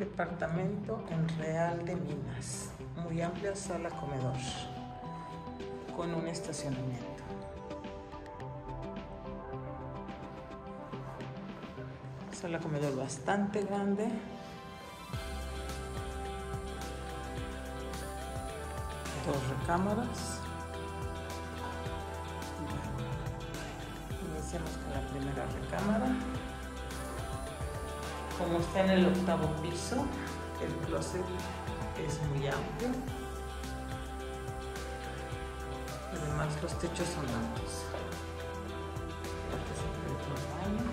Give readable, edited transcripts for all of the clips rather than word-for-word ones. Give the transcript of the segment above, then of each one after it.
Departamento en Real de Minas. Muy amplia sala comedor con un estacionamiento. Sala comedor bastante grande. Dos recámaras. Iniciamos con la primera recámara. Como está en el 8º piso, el closet es muy amplio. Además, los techos son altos. Este es el baño.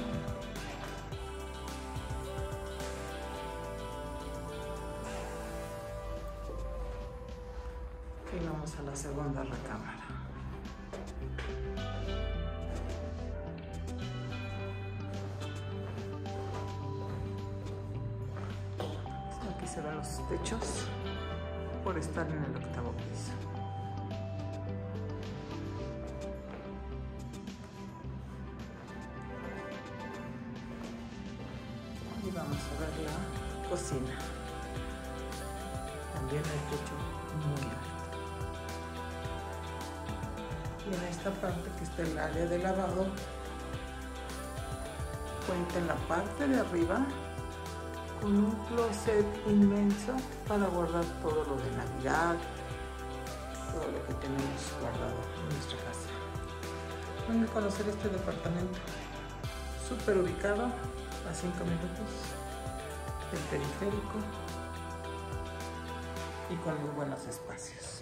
Y vamos a la segunda recámara. Aquí se ven los techos por estar en el 8º piso. Y vamos a ver la cocina. También el techo muy alto. Y en esta parte que está el área de lavado, cuenta en la parte de arriba con un closet inmenso para guardar todo lo de Navidad, todo lo que tenemos guardado en nuestra casa. Vengan a conocer este departamento, súper ubicado a 5 minutos del periférico y con muy buenos espacios.